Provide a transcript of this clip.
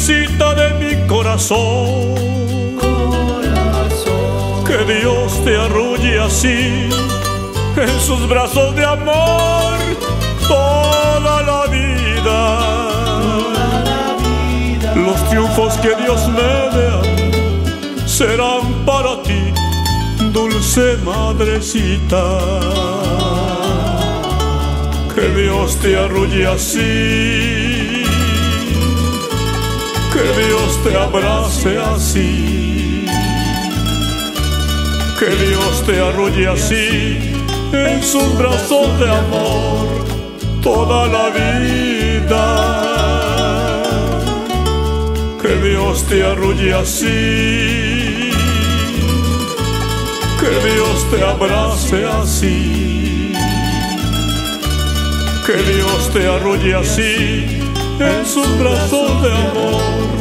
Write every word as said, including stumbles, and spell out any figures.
madrecita de mi corazón. Corazón. Que Dios te arrulle así en sus brazos de amor toda la vida. Toda la vida. Los triunfos que Dios me dé serán para ti, dulce madrecita. Que Dios te arrulle así, que Dios te abrace así, que Dios te arrulle así en sus brazos de amor toda la vida. Que Dios te arrulle así, que Dios te abrace así, que Dios te arrulle así en sus brazos de amor